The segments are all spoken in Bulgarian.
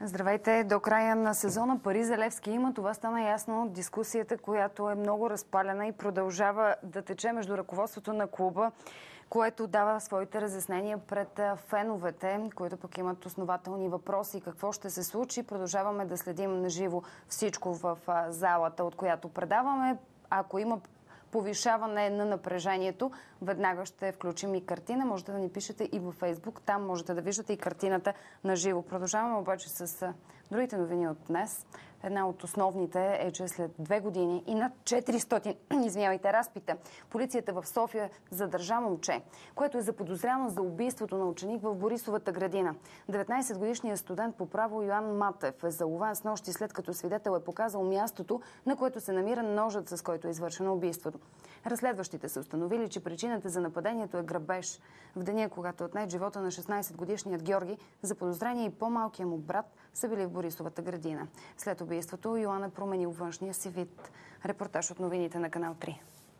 Здравейте! До края на сезона пари за Левски има. Това стана ясно от дискусията, която е много разпалена и продължава да тече между ръководството на клуба, което дава своите разяснения пред феновете, които пък имат основателни въпроси. Какво ще се случи? Продължаваме да следим наживо всичко в залата, от която предаваме. Ако има повишаване на напрежението, веднага ще включим и картина. Можете да ни пишете и във Фейсбук. Там можете да виждате и картината на живо. Продължаваме обаче с другите новини от днес. Една от основните е, че след 2 години и над 400 разпита, полицията в София задържа момче, което е заподозряно за убийството на ученик в Борисовата градина. 19-годишният студент по право Йоан Матев е заловен снощи, след като свидетел е показал мястото, на което се намира ножът, с който е извършено убийството. Разследващите са установили, че причината за нападението е грабеж. В деня, когато отнет живота на 16-годишният Георги, заподозрение и по-малкият му брат са били в Борисовата градина. След убийството Йоан е променил външния си вид. Репортаж от новините на Канал 3.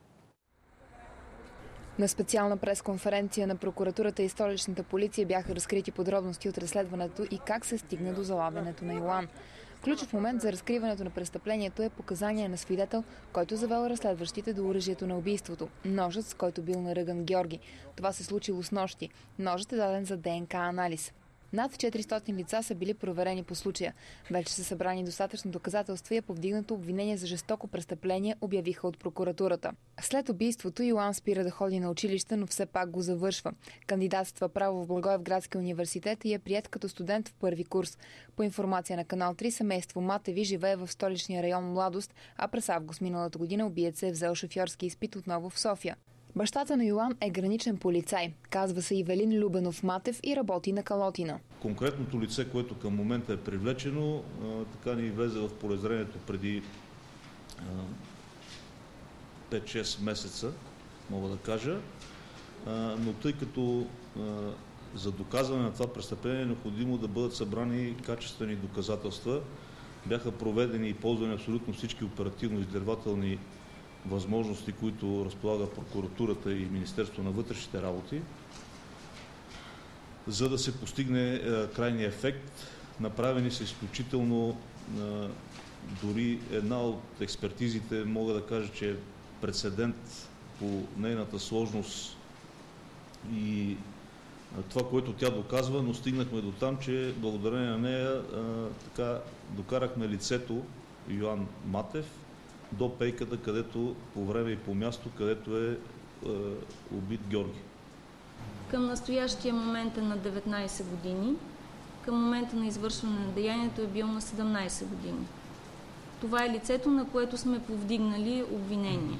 На специална пресконференция на прокуратурата и столичната полиция бяха разкрити подробности от разследването и как се стигна до залавянето на Йоан. Ключов момент за разкриването на престъплението е показание на свидетел, който завел разследващите до оръжието на убийството – ножът, с който бил наръган Георги. Това се случило снощи. Ножът е даден за ДНК анализ. Над 400 лица са били проверени по случая. Вече са събрани достатъчно доказателства и е повдигнато обвинение за жестоко престъпление, обявиха от прокуратурата. След убийството Йоан спира да ходи на училище, но все пак го завършва. Кандидатства право в Благоевградския университет и е приет като студент в първи курс. По информация на Канал 3, семейство Матеви живее в столичния район Младост, а през август миналата година убиец е взел шофьорски изпит отново в София. Бащата на Йоан е граничен полицай. Казва се Ивелин Любенов Матев и работи на Калотина. Конкретното лице, което към момента е привлечено, така ни влезе в полезрението преди 5-6 месеца, мога да кажа. Но тъй като за доказване на това престъпление е необходимо да бъдат събрани качествени доказателства, бяха проведени и ползвани абсолютно всички оперативно-издирвателни възможности, които разполага прокуратурата и Министерството на вътрешните работи, за да се постигне крайния ефект. Направени са изключително, дори една от експертизите, мога да кажа, че е прецедент по нейната сложност и това, което тя доказва, но стигнахме до там, че благодарение на нея докарахме лицето Йоан Матев до пейката, където по време и по място, където е убит Георги. Към настоящия момент е на 19 години. Към момента на извършване на деянието е бил на 17 години. Това е лицето, на което сме повдигнали обвинение,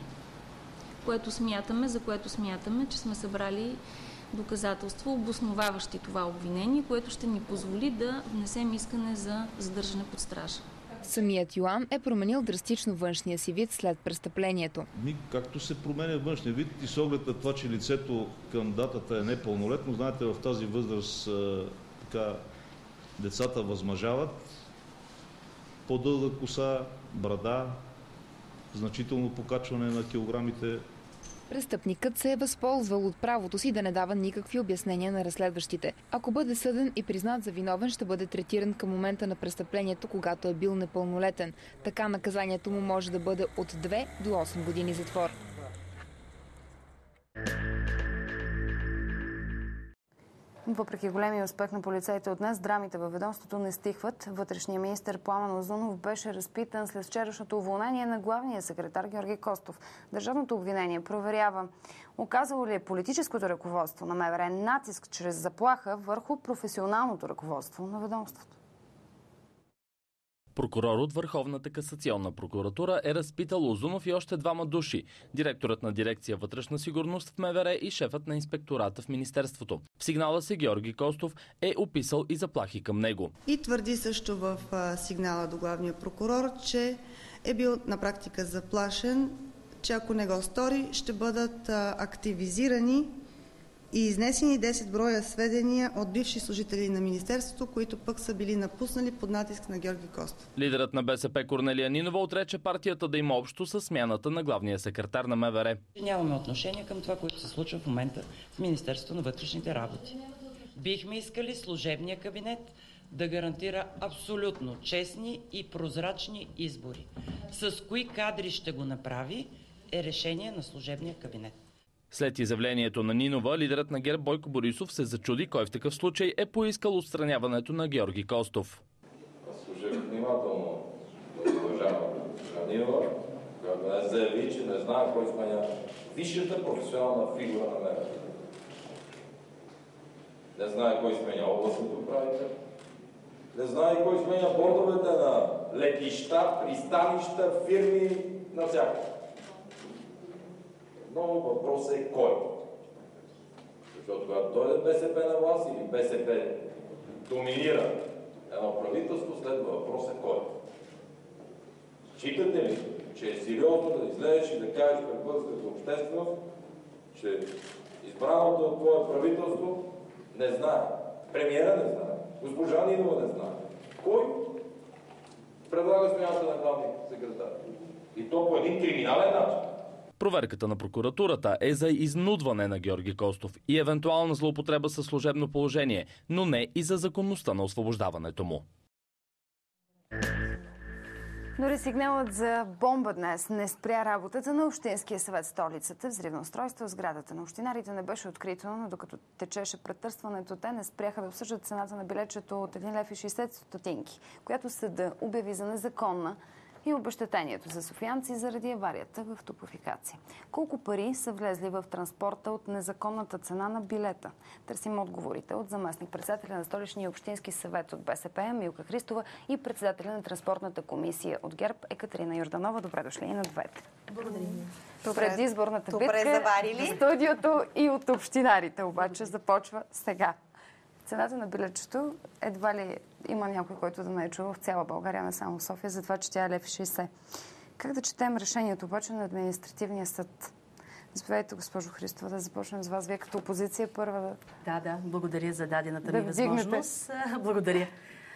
за което смятаме, че сме събрали доказателства, обосноваващи това обвинение, което ще ни позволи да внесем искане за задържане под стража. Самият Йоан е променил драстично външния си вид след престъплението. Както се променя външния вид и с оглед на това, че лицето към датата е непълнолетно, знаете, в тази възраст децата възмъжават, по-дълга коса, брада, значително покачване на килограмите. Престъпникът се е възползвал от правото си да не дава никакви обяснения на разследващите. Ако бъде съден и признат за виновен, ще бъде третиран към момента на престъплението, когато е бил непълнолетен. Така наказанието му може да бъде от 2 до 8 години затвор. Въпреки големия успех на полицаите от днес, драмите във ведомството не стихват. Вътрешният министър Пламен Узунов беше разпитан след вчерашното уволнение на главния секретар Георги Костов. Държавното обвинение проверява оказало ли е политическото ръководство на МВР натиск чрез заплаха върху професионалното ръководство на ведомството. Прокурор от Върховната касационна прокуратура е разпитал Узунов и още 2 души. Директорът на дирекция вътрешна сигурност в МВР и шефът на инспектората в Министерството. В сигнала си Георги Костов е описал и заплахи към него. И твърди също в сигнала до главния прокурор, че е бил на практика заплашен, че ако не го стори, ще бъдат активизирани и изнесени 10 броя сведения от бивши служители на Министерството, които пък са били напуснали под натиск на Георги Костов. Лидерът на БСП Корнелия Нинова отрече партията да има общо с смяната на главния секретар на МВР. Нямаме отношение към това, което се случва в момента в Министерството на вътрешните работи. Бихме искали служебния кабинет да гарантира абсолютно честни и прозрачни избори. С кои кадри ще го направи е решение на служебния кабинет. След изявлението на Нинова, лидерът на ГЕРБ Бойко Борисов се зачуди кой в такъв случай е поискал отстраняването на Георги Костов. Слушах внимателно да уважавам Нинова, която не заяви, че не знае кой сменя висшата професионална фигура на МВР. Не знае кой сменя областното управител, не знае кой сменя бордовете на летища, пристанища, фирми, навсякъде. Но въпросът е кой. Защото когато дойде БСП на власт или БСП доминира едно правителство, следва въпросът кой. Считате ли, че е сериозно да излезеш и да кажеш пред българската общественост, че избраното от твое правителство не знае, премиера не знае, госпожа Нинова не знае. Кой предлага смяната на главния секретар? И то по един криминален начин. Проверката на прокуратурата е за изнудване на Георги Костов и евентуална злоупотреба със служебно положение, но не и за законността на освобождаването му. Дори сигналът за бомба днес не спря работата на Общинския съвет в столицата. Взривно устройство в сградата на общинарите не беше открито, но докато течеше претърсването, те не спряха да обсъждат цената на билетчето от 1,60 лв., която съда обяви за незаконна, и обезщетението за софиянци заради аварията в Топлофикация. Колко пари са влезли в транспорта от незаконната цена на билета? Търсим отговорите от заместник-председателя на Столичния общински съвет от БСП Милка Христова и председателя на Транспортната комисия от ГЕРБ Екатерина Йорданова. Добре дошли и на двете. Благодаря. Предизборната битка в студиото и от общинарите обаче започва сега. Цената на билетчето едва ли има някой, който да не е чувал в цяла България, не само в София, за това, че тя е 1,60 лв. Как да четем решението обаче на административния съд? Заповядайте, госпожо Христова, да започнем с вас. Вие като опозиция първа Да, благодаря за дадената ми възможност. Благодаря.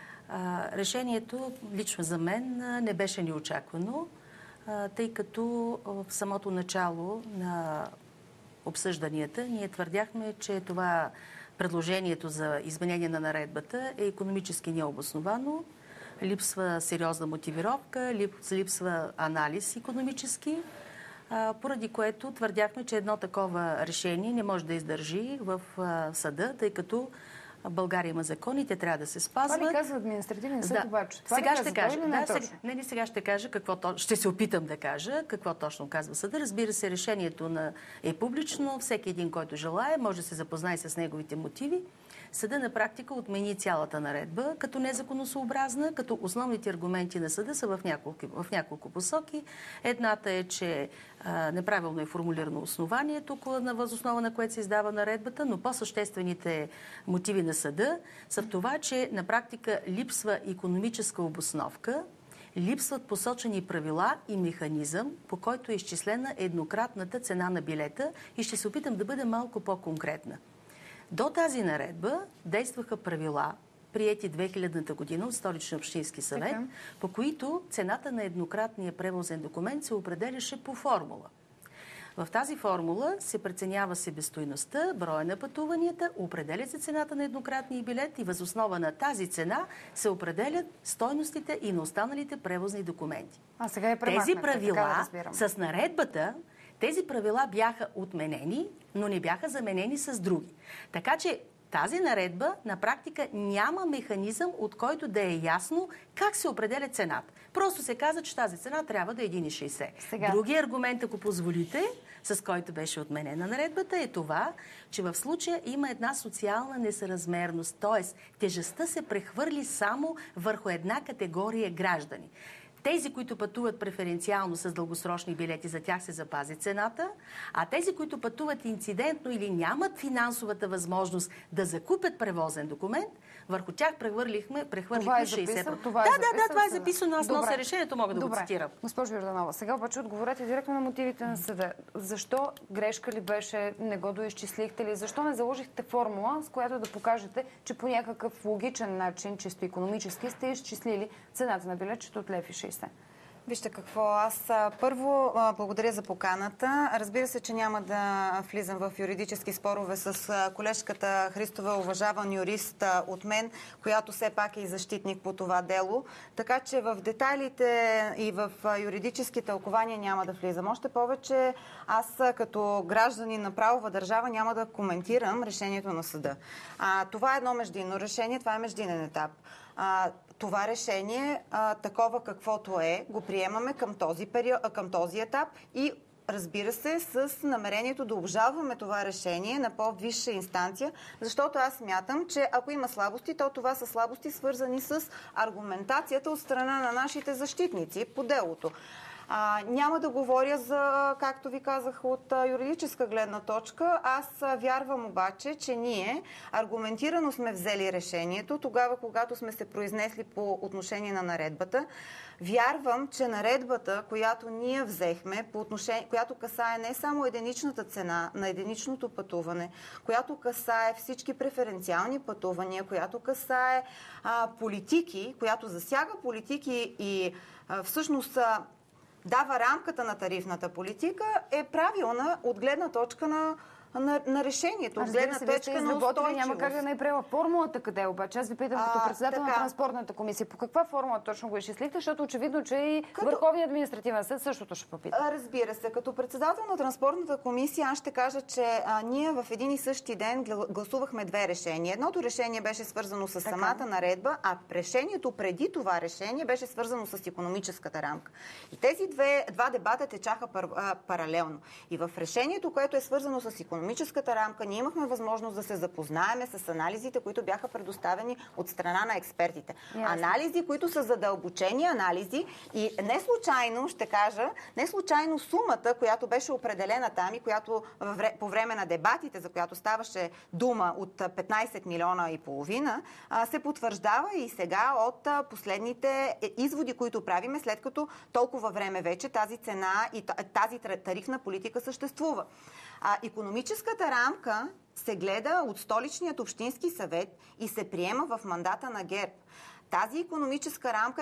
Решението лично за мен не беше неочаквано, тъй като в самото начало на обсъжданията ние твърдяхме, че това предложението за изменение на наредбата е икономически необосновано, липсва сериозна мотивировка, липсва анализ икономически, поради което твърдяхме, че едно такова решение не може да издържи в съда, тъй като България има закони, те трябва да се спазват. Това ли казва административен съд обаче? Сега ще кажа. Сега ще кажа ще се опитам да кажа какво точно казва съда. Разбира се, решението е публично. Всеки един, който желае, може да се запознае с неговите мотиви. Съда на практика отмени цялата наредба като незаконосъобразна, като основните аргументи на съда са в няколко посоки. Едната е, че неправилно е формулирано основанието, въз основа на което се издава наредбата, но по-съществените мотиви на съда са в това, че на практика липсва икономическа обосновка, липсват посочени правила и механизъм, по който е изчислена еднократната цена на билета, и ще се опитам да бъда малко по-конкретна. До тази наредба действаха правила, приети 2000-та година от Столичния общински съвет, по които цената на еднократния превозен документ се определяше по формула. В тази формула се преценява себестойността, броя на пътуванията, определя се цената на еднократния билет и въз основа на тази цена се определят стойностите и на останалите превозни документи. Сега е тези правила с наредбата, тези правила бяха отменени, но не бяха заменени с други. Така че тази наредба на практика няма механизъм, от който да е ясно как се определя цената. Просто се каза, че тази цена трябва да е 1,60. Другият аргумент, ако позволите, с който беше отменена наредбата, е това, че в случая има една социална несъразмерност, т.е. тежестта се прехвърли само върху една категория граждани. Тези, които пътуват преференциално с дългосрочни билети, за тях се запази цената, а тези, които пътуват инцидентно или нямат финансовата възможност да закупят превозен документ, върху тях прехвърлихме 60%. Това е записано. Аз нося решението, мога да го цитирам. Госпожо Йорданова, сега обаче отговорете директно на мотивите на съда. Защо грешка ли беше, не го доизчислихте ли? Защо не заложихте формула, с която да покажете, че по някакъв логичен начин, чисто икономически, сте изчислили цената на билетчето от 1,60 лв.? Вижте какво, аз първо благодаря за поканата. Разбира се, че няма да влизам в юридически спорове с колежката Христова, уважаван юрист от мен, която все пак е и защитник по това дело. Така че в детайлите и в юридически тълкования няма да влизам. Още повече аз като гражданин на правова държава няма да коментирам решението на съда. Това е едно междинно решение, това е междинен етап. Това решение, такова каквото е, го приемаме към този етап и разбира се, с намерението да обжалваме това решение на по-висша инстанция, защото аз смятам, че ако има слабости, то това са слабости свързани с аргументацията от страна на нашите защитници по делото. Няма да говоря за, както ви казах, от юридическа гледна точка. Аз вярвам обаче, че ние аргументирано сме взели решението тогава, когато сме се произнесли по отношение на наредбата. Вярвам, че наредбата, която ние взехме, която касае не само единичната цена на единичното пътуване, която касае всички преференциални пътувания, която касае политики, която засяга политики и всъщност дава рамката на тарифната политика, е правилна от гледна точка на решението. От гледна точка на устойчивост. Няма как да не е приела формулата къде обаче. Аз ви питам като председател на транспортната комисия. По каква формула точно го изчислихте? Защото очевидно, че и Върховният административен съд същото ще попита. Разбира се. Като председател на транспортната комисия аз ще кажа, че ние в един и същи ден гласувахме две решения. Едното решение беше свързано с самата наредба, а решението преди това решение беше свързано с икономическата рамка. И тези два дебата течаха паралелно. И в решението, което е свързано с икономическата рамка, ние имахме възможност да се запознаеме с анализите, които бяха предоставени от страна на експертите. Анализи, които са задълбочени анализи и не случайно, ще кажа, не случайно сумата, която беше определена там и която по време на дебатите, за която ставаше дума от 15 милиона и половина, се потвърждава и сега от последните изводи, които правиме, след като толкова време вече тази цена и тази тарифна политика съществува. Икономическата рамка се гледа от Столичният общински съвет и се приема в мандата на ГЕРБ. Тази икономическа рамка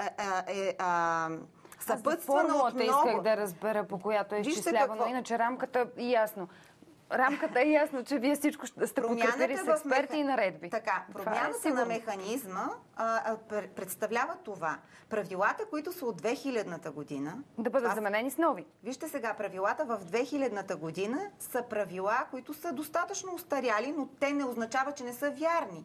е съпътствана от много... исках да разбера по която е изчислявано. Иначе рамката е ясно. Рамката е ясно, че вие всичко сте подкрепили с експерти и наредби. Така, промяната на механизма представлява това. Правилата, които са от 2000-та година... Да бъдат заменени с нови. Вижте сега, правилата в 2000-та година са правила, които са достатъчно устаряли, но те не означава, че не са вярни.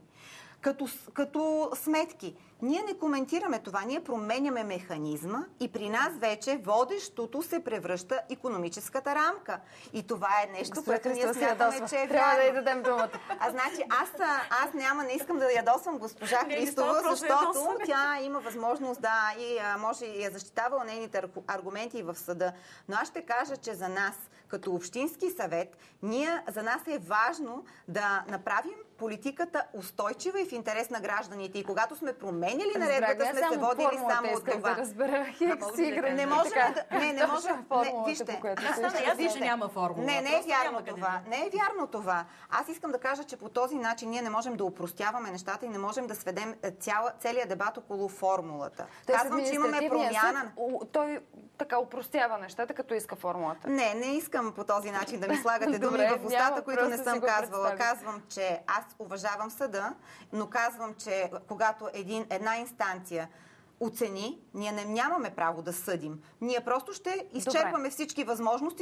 Като сметки. Ние не коментираме това, ние променяме механизма и при нас вече водещото се превръща икономическата рамка. И това е нещо, което ние смятаме, че е вярно. Трябва да й дадем думата. Значи, аз не искам да ядосвам госпожа Христова, защото тя има възможност и може и я защитава нейните аргументи и в съда. Но аз ще кажа, че за нас, като общински съвет, за нас е важно да направим политиката устойчива и в интерес на гражданите. И когато сме променили наредбата, сме се водили само от това. Да разбера. Не можем не можем. Вижте, че няма формула. Не е вярно това. Не е вярно това. Аз искам да кажа, че по този начин ние не можем да упростяваме нещата и не можем да сведем целият дебат около формулата. Казвам, че имаме промяна. Той така упростява нещата, като иска формулата. Не искам по този начин да ми слагате думи в устата, които не съм казвала. Казвам, че аз уважавам съда, но казвам, че когато една инстанция оцени, ние нямаме право да съдим. Ние просто ще изчерпаме всички възможности,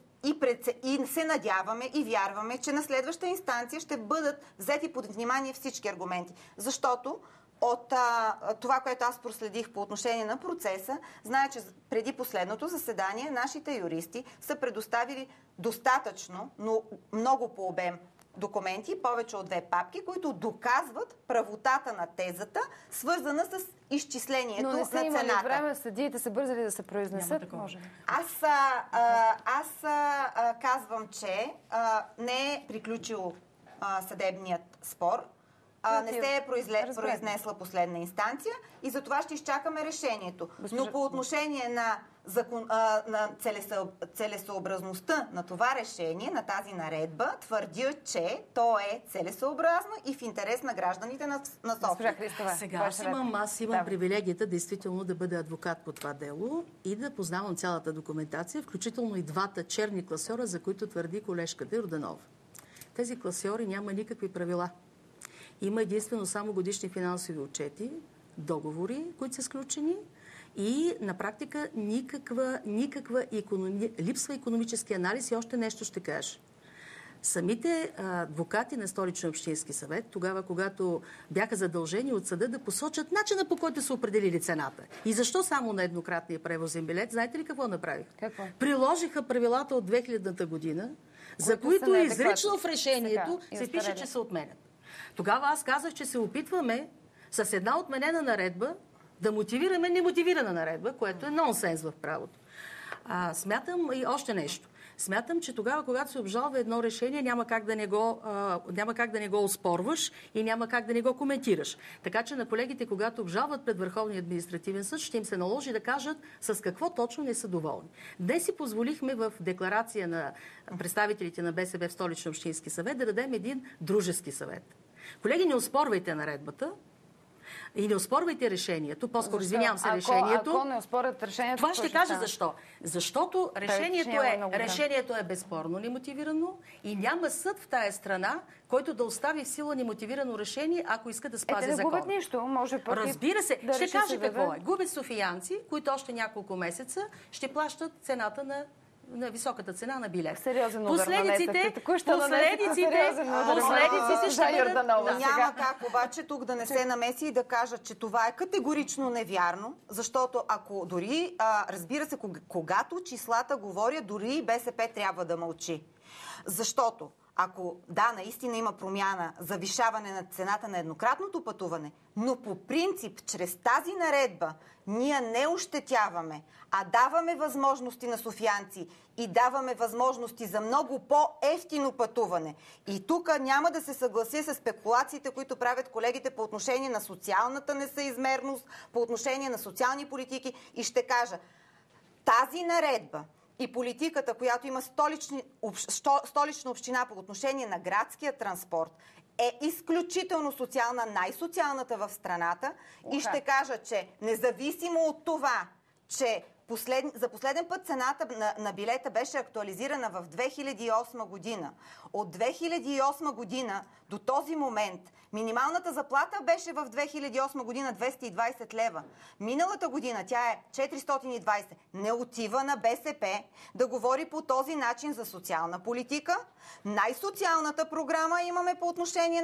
и се надяваме и вярваме, че на следваща инстанция ще бъдат взети под внимание всички аргументи. Защото от това, което аз проследих по отношение на процеса, знае, че преди последното заседание нашите юристи са предоставили достатъчно, но много по обем документи, повече от 2 папки, които доказват правотата на тезата, свързана с изчислението на цената. Но не са имали време, съдиите са бързали да се произнесат. Може. Аз казвам, че не е приключил съдебният спор, не се е произнесла последна инстанция и за това ще изчакаме решението. Но по отношение на на целесъобразността на това решение, на тази наредба, твърдя, че то е целесъобразно и в интерес на гражданите на София. Сега аз имам привилегията действително да бъда адвокат по това дело и да познавам цялата документация, включително и двата черни класьора, за които твърди колежката Йорданова. Тези класьори няма никакви правила. Има единствено само годишни финансови отчети, договори, които са сключени, и на практика липсва икономически анализ. И още нещо ще кажа. Самите адвокати на Столичния общински съвет, тогава, когато бяха задължени от съда да посочат начина, по който са определили цената. И защо само на еднократния превозен билет? Знаете ли какво направиха? Приложиха правилата от 2000-та година, за които изрично в решението се пише, че се отменят. Тогава аз казах, че се опитваме с една отменена наредба да мотивираме немотивирана наредба, което е нонсенс в правото. Смятам и още нещо. Смятам, че тогава, когато се обжалва едно решение, няма как да не го оспорваш и няма как да не го коментираш. Така че на колегите, когато обжалват пред Върховния административен съд, ще им се наложи да кажат с какво точно не са доволни. Днес си позволихме в декларация на представителите на БСВ в Столичния общински съвет да дадем един дружески съвет. Колеги, не оспорвайте наредбата и не оспорвайте решението. По-скоро извинявам се, решението. Ако не оспорят решението, това ще кажа защо. Защото решението е безспорно немотивирано и няма съд в тая страна, който да остави в сила немотивирано решение, ако иска да спази закона. Те не губят нищо. Може пък разбира се. Да ще кажа какво е. Губят софиянци, които още няколко месеца ще плащат цената на високата цена на билет. Сериозен удар последиците ще бъдат... Няма как обаче тук да не се намеси и да кажа, че това е категорично невярно, защото ако дори, разбира се, когато числата говорят, дори БСП трябва да мълчи. Защото ако наистина има промяна, завишаване на цената на еднократното пътуване, но по принцип, чрез тази наредба, ние не ощетяваме, а даваме възможности на софиянци и даваме възможности за много по-евтино пътуване. И тук няма да се съглася с спекулациите, които правят колегите по отношение на социалната несъизмерност, по отношение на социални политики. И ще кажа, тази наредба и политиката, която има Столична община по отношение на градския транспорт, е изключително социална, най-социалната в страната. И ще кажа, че независимо от това, че за последен път цената на билета беше актуализирана в 2008 година. От 2008 година до този момент минималната заплата беше в 2008 година 220 лева. Миналата година тя е 420. Не отива на БСП да говори по този начин за социална политика. Най-социалната програма имаме по отношение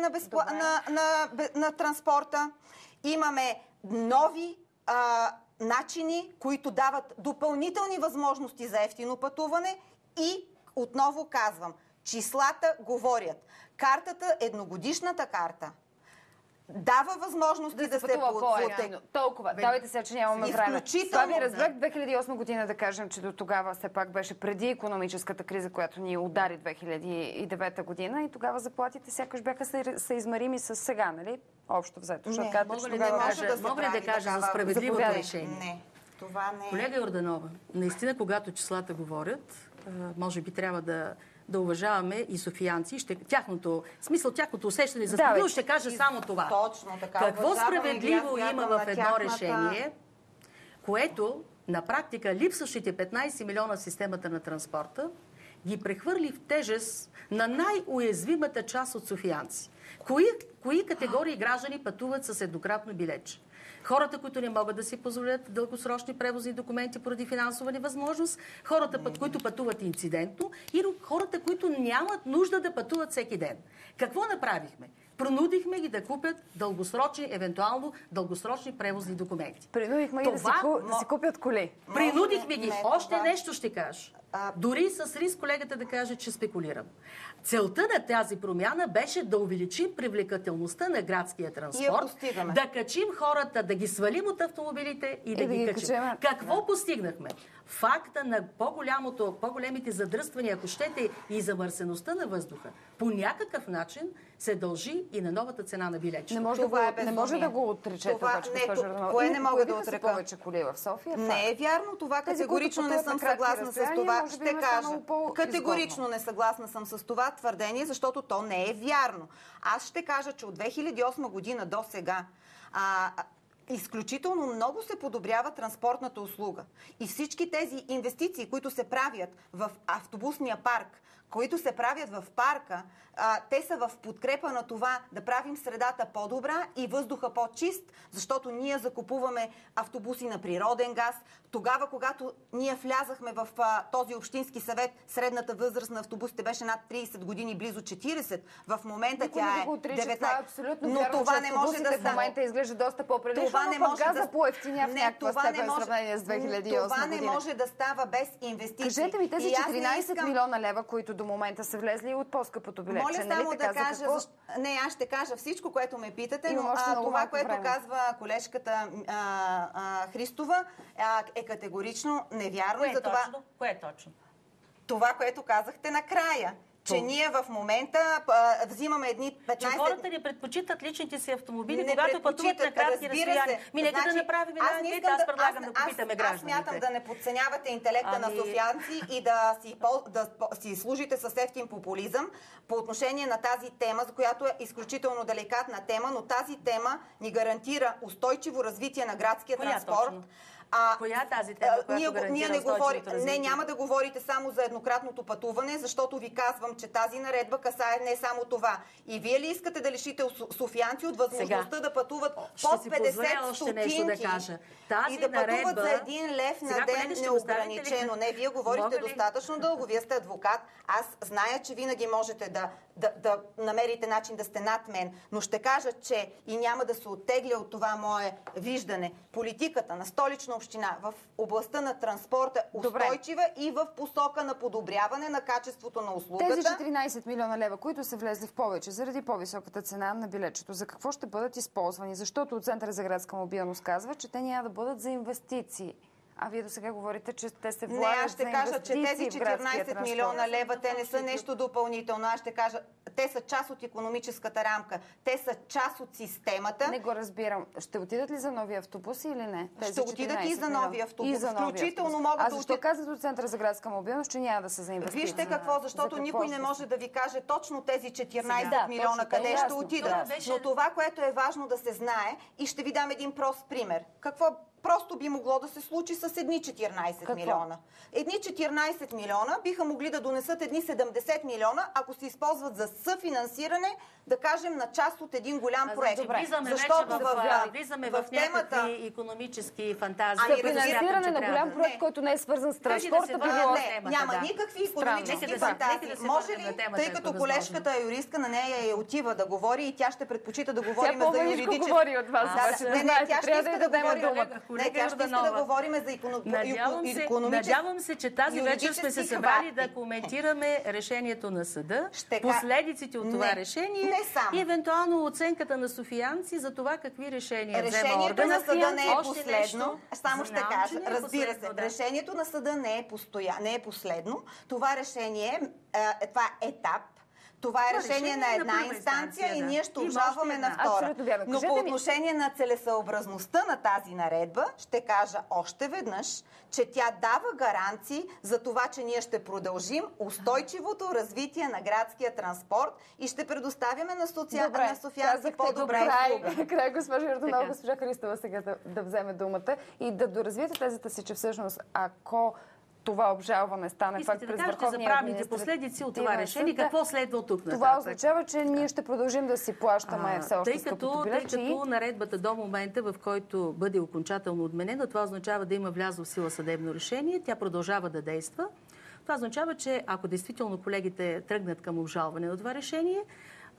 на транспорта. Имаме нови начини, които дават допълнителни възможности за евтино пътуване и, отново казвам, числата говорят. Картата, едногодишната карта, дава възможности да се платят. Толкова. Давайте сега, че нямаме време. Това ви разбрах 2008 година, да кажем, че до тогава все пак беше преди икономическата криза, която ни удари 2009 година, и тогава заплатите сякаш бяха съизмерими с сега, нали? Общо взето. Мога ли да кажа за справедливото решение? Не, това не е. Колега Йорданова, наистина, когато числата говорят, може би трябва да уважаваме и софиянци. Тяхното усещане за справедливост ще кажа само това. Точно така. Какво справедливо има в едно решение, което на практика липсващите 15 милиона в системата на транспорта ги прехвърли в тежест на най-уязвимата част от софиянци? Кои категории граждани пътуват с еднократно билетче? Хората, които не могат да си позволят дългосрочни превозни документи поради финансова невъзможност, хората, които пътуват инцидентно, и хората, които нямат нужда да пътуват всеки ден. Какво направихме? Принудихме ги да купят евентуално дългосрочни превозни документи. Принудихме ги да си купят коли. Принудихме ги. Още нещо ще кажа. Дори с риск колегата да каже, че спекулирам. Целта на тази промяна беше да увеличим привлекателността на градския транспорт, да качим хората, да ги свалим от автомобилите и да ги качим. Какво постигнахме? Факта на по-големите задръствания, ако щете, и замърсеността на въздуха, по някакъв начин се дължи и на новата цена на билетчето. Не може да го отречете обаче, госпожа Йорданова. Кое не мога да отрека? Повече коли в София. Не е вярно това. Категорично не съм съгласна с това. Ще кажа. Категорично не съгласна съм с това твърдение, защото то не е вярно. Аз ще кажа, че от 2008 година до сега изключително много се подобрява транспортната услуга. И всички тези инвестиции, които се правят в автобусния парк, които се правят в парка, те са в подкрепа на това да правим средата по-добра и въздуха по-чист, защото ние закупуваме автобуси на природен газ. Тогава, когато ние влязахме в този общински съвет, средната възраст на автобусите беше над 30 години, близо 40. В момента тя е 19. Но това не може да стане. В момента изглежда доста по-прилично, но пък газа по-евтиня в някаква степен в сравнение с 2008 година. Това не може да става без инвестиции. Кажете ми, тези 14 милиона лева, които до момента са влезли от по-скъпото билетче. Моля само да кажа, не, аз ще кажа всичко, което ме питате, но това, което казва колежката Христова, е категорично невярно. Кое е точно? Това, което казахте накрая. Че ние в момента взимаме едни 15... Че хората не предпочитат личните си автомобили, когато пътуват на кратки разстояния. Нека да направим една анкета, аз предлагам да попитаме гражданите. Аз смятам да не подценявате интелекта на софиянци и да си служите с ефтин популизъм по отношение на тази тема, за която е изключително деликатна тема, но тази тема ни гарантира устойчиво развитие на градския транспорт. Коя тази тема, която гарантира устойчивото развитие? Няма да говорите само за еднократното пътуване, защото ви казвам, че тази наредба касае не само това. И вие ли искате да лишите софиянци от възможността да пътуват под 50 стотинки и да пътуват за 1 лев на ден неограничено? Не, вие говорите достатъчно дълго, вие сте адвокат. Аз зная, че винаги можете да намерите начин да сте над мен, но ще кажа, че и няма да се оттегля от това мое виждане. Политиката на Столична община в областта на транспорта устойчива и в посока на подобряване на качеството на услугата. Тези 14 милиона лева, които са влезли в повече заради по-високата цена на билетчето, за какво ще бъдат използвани? Защото от Центъра за градска мобилност казва, че те няма да бъдат за инвестиции. А вие до сега говорите, че те се влагат за инвестиции. Не, аз ще кажа, че тези 14 милиона лева, те не са нещо допълнително. Аз ще кажа, те са част от икономическата рамка. Те са част от системата. Не го разбирам. Ще отидат ли за нови автобуси или не? Тези ще отидат и за нови автобуси. Включително могат да отидат. Защо казват от Центъра за градска мобилност, че няма да са за инвестиции? Вижте какво, защото никой не може да ви каже точно тези 14 милиона къде ще отидат. Но това, което е важно да се знае, и ще ви дам един прост пример. Какво просто би могло да се случи с едни 14 милиона. Едни 14 милиона биха могли да донесат едни 70 милиона, ако се използват за съфинансиране, да кажем, на част от един голям проект. Влизаме в някакви икономически фантазии. Съфинансиране на голям проект, който не е свързан с транспорта, няма никакви икономически фантазии. Може ли, тъй като колежката е юристка, на нея отива да говори и тя ще предпочита да говорим за юридически... Тя говори от вас. Тя ще иска да говори да говорим за икономически... Надявам се, че тази вечер сме се събрали да коментираме решението на съда, последиците от това решение и евентуално оценката на софиянци за това какви решения взема органът. Решението на съда не е последно. Само ще кажа, разбира се, решението на съда не е последно. Това решение, това е етап. Това е решение на една инстанция и ние ще обжалваме на втора. Но по отношение на целесъобразността на тази наредба, ще кажа още веднъж, че тя дава гаранции за това, че ние ще продължим устойчивото развитие на градския транспорт и ще предоставяме на софиянци по-добра услуга. Край, госпожа Йорданова, госпожа Христова сега да вземе думата и да доразвиете тезата си, че всъщност ако това обжалване стане факт през Върховния административен съд. За правните последици от това решение, какво следва от тук нататък? Това означава, че ние ще продължим да си плащаме все още скъпото билетче. Тъй като наредбата до момента, в който бъде окончателно отменена, това означава да има влязло в сила съдебно решение, тя продължава да действа. Това означава, че ако действително колегите тръгнат към обжалване на това решение,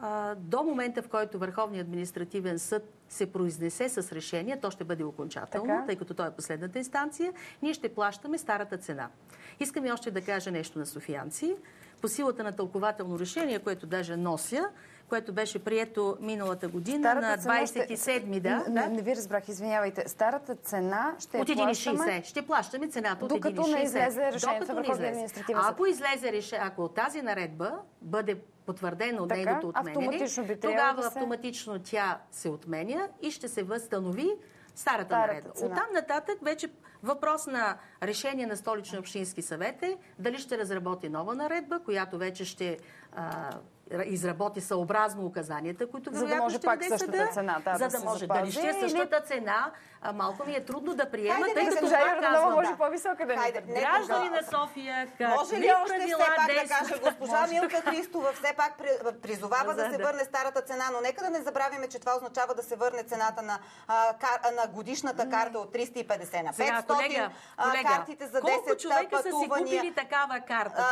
до момента, в който Върховният административен съд се произнесе с решение, то ще бъде окончателно, тъй като той е последната инстанция, ние ще плащаме старата цена. Искам и още да кажа нещо на софиянци. По силата на тълкователно решение, което даже нося, което беше прието миналата година на 27-ми. Не ви разбрах, извинявайте. Старата цена ще от 1,60. Ще плащаме цената от 1,60. Докато не излезе решението на Върховния административен съд. Ако излезе решение, ако тази наредба бъде потвърдено нейното отменяне, тогава автоматично тя се отменя и ще се възстанови старата наредба. Оттам нататък вече въпрос на решение на Столичния общински съвет е дали ще разработи нова наредба, която вече ще изработи съобразно указанията, които вероятно ще даде съда, за да може дали ще е същата цена. Малко ми е трудно да приема, тъй като може по-висока да ни граждани на София, може ли още все пак да кажа, госпожа Милка Христова все пак призовава да се върне старата цена, но нека да не забравяме, че това означава да се върне цената на годишната карта от 350 на 500, картите за 10 пътувания. Колко човека са си купили такава карта?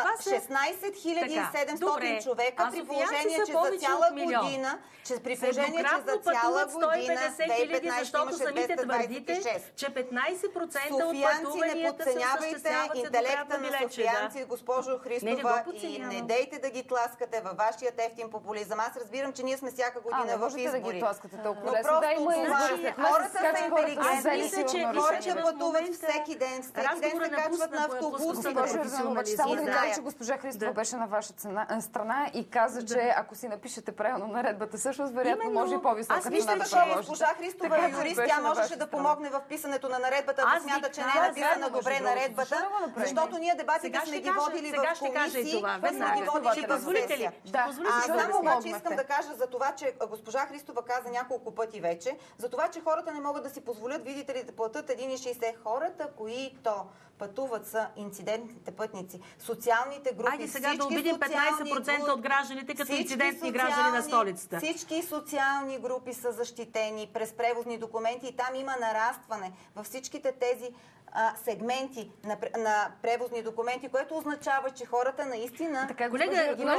16 700 човека, при положение, че за цяла година, при положение, че за цяла година 2015 имаше 226. Че 15% от пътуванията се осъществяват интелекта на софиянци, госпожо Христова, и не дейте да ги тласкате във вашия ефтин популизъм. Аз разбирам, че ние сме всяка година в избори. Да ги тласкате толкова но лесно. просто хората са интелигентни, хората пътуват всеки ден. Всеки ден се качват на автобуси. Само да ви кажа, че госпожа Христова беше на ваша страна и каза, че ако си напишете правилно наредбата, всъщност вероятно може и по-висока цена да предложите. Аз мисля, че госпожа Христова е юрист, тя можеше да помогне в писането на наредбата, ако смята, че не е написана добре наредбата, защото ние дебатите сме ги водили в комисии, не сме ги водили в сесия. Аз само обаче искам да кажа за това, че госпожа Христова каза няколко пъти вече, за това, че хората не могат да си позволят, видите ли, да платят 1,60. Хората, които пътуват са инцидентните пътници, социалните групи. Айде сега да обидим 15% от гражданите като инцидентни граждани на столицата. Всички социални групи са защитени през превозни документи и там има нарастване във всичките тези сегменти на превозни документи, което означава, че хората наистина... Колега,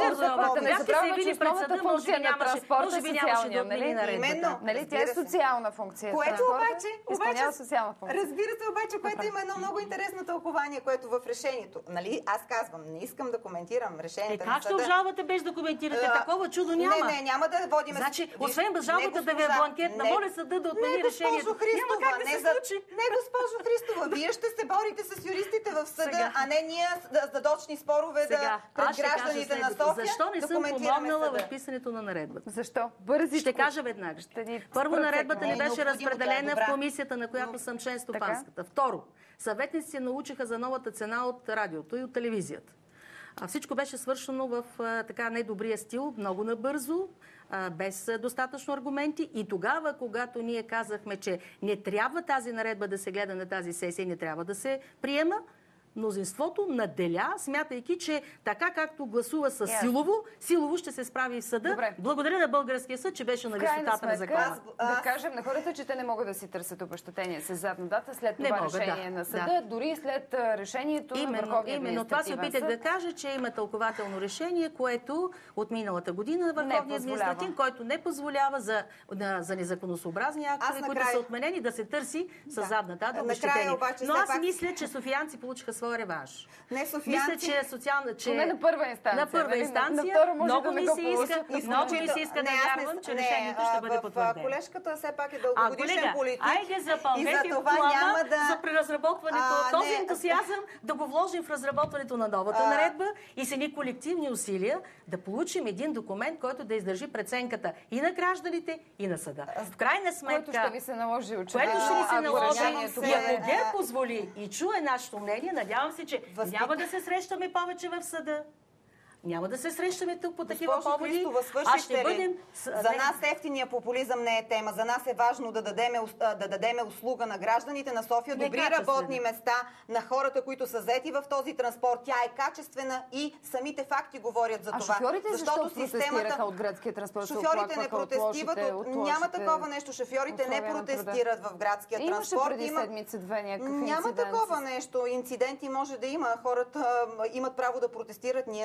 не забравяме, че основната функция на транспорта е социалния, нали? Нали, тя е социална функция. Което обаче, разбира се обаче, което има едно много интересно тълкование, което в решението, нали, аз казвам, не искам да коментирам решението на съда. Как ще обжалвате без да коментирате? Такова чудо няма. Не, няма да водим... Значи, освен жалбата да ви е бланкетна, моля съда да отмени решението. Няма как да се случи. Не, госпожо Христова, вие ще се борите с юристите в съда, а не ние задочни спорове пред гражданите на София. Защо не съм помогнала в писането на наредбата? Защо? Ще кажа веднага. Първо, наредбата не беше разпределена в комисията, на която съм член стопанската. Второ, съветници се научиха за новата цена от радиото и от телевизията. Всичко беше свършено в така недобрия стил, много набързо, без достатъчно аргументи. И тогава, когато ние казахме, че не трябва тази наредба да се гледа на тази сесия, не трябва да се приема, мнозинството наделя, смятайки, че така както гласува с силово ще се справи и в съда. Добре. Благодаря на българския съд, че беше на висотата на закона. Да кажем на хората, че те не могат да си търсят обещетение с задна дата след това решение на съда, дори след решението на Върховния административен съд. Именно това се опитах да кажа, че има тълкователно решение, което от миналата година на Върховния административен, който не позволява за незаконосъобразни актове, които са отменени, да се търси с задна дата обещетение. Но аз мисля, че софиянци получиха своя реванш. Не софиянци. Мисля, че социална... Поне на първа инстанция. На първа инстанция. Много ми се иска да вярвам, че решението ще бъде потвърдено. Колежката все пак е дългогодишен политик. Айде запълнете в плана за преразработването. Този ентусиазъм да го вложим в разработването на новата наредба и с едни колективни усилия да получим един документ, който да издържи преценката и на гражданите, и на съда. В крайна сметка... Което ще ви се наложи, което ще ви се наложи, и ако ГЕРБ позволи и чуе нашето мнение, надявам се, че няма да се срещаме повече в съда. Няма да се срещаме тук по такива поводи. Христова, свършихте ли? За нас ефтиния популизъм не е тема. За нас е важно да дадем услуга на гражданите на София, добри работни места на хората, които са заети в този транспорт. Тя е качествена и самите факти говорят за това. А шофьорите защо протестираха от градския транспорт? Шофьорите не протестират. Няма такова нещо. Шофьорите не протестират в градския транспорт. Имаше преди седмица-две някакъв инцидент. Няма такова нещо. Инциденти може да има. Хората имат право да протестират. Ние сме в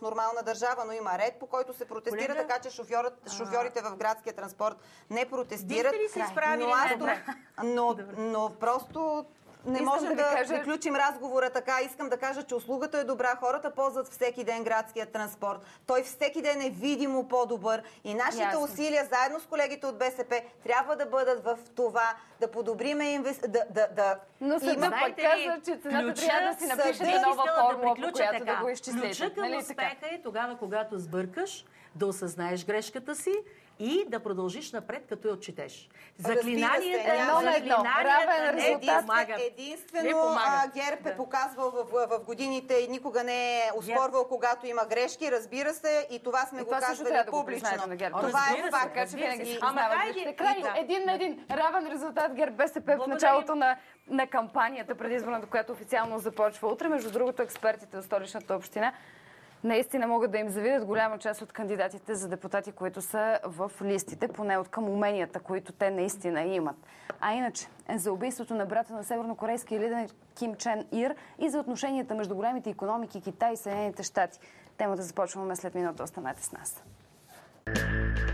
нормална държава, но има ред, по който се протестира, така че шофьорите в градския транспорт не протестират. Бихте ли се изправили но просто не можем да приключим разговора така. Искам да кажа, че услугата е добра. Хората ползват всеки ден градския транспорт. Той всеки ден е видимо по-добър. И нашите усилия, заедно с колегите от БСП, трябва да бъдат в това да подобриме Но съдът пък казва, че цената трябва да си напишете нова формула, по която да го изчислите. Ключът към успеха е тогава, когато сбъркаш, да осъзнаеш грешката си и да продължиш напред, като я отчетеш. Заклинанията равен резултат. Единствено ГЕРБ е показвал в годините и никога не е оспорвал, когато има грешки, разбира се, и това сме го казвали публично. Това е факт. Един на един равен резултат ГЕРБ БСП в началото на кампанията предизборната, която официално започва утре. Между другото, експертите от Столичната община наистина могат да им завидят голяма част от кандидатите за депутати, които са в листите, поне от към уменията, които те наистина имат. А иначе, за убийството на брата на севернокорейския лидер Ким Чен Ир и за отношенията между големите икономики Китай и Съединените щати. Темата започваме след минута. Останете с нас.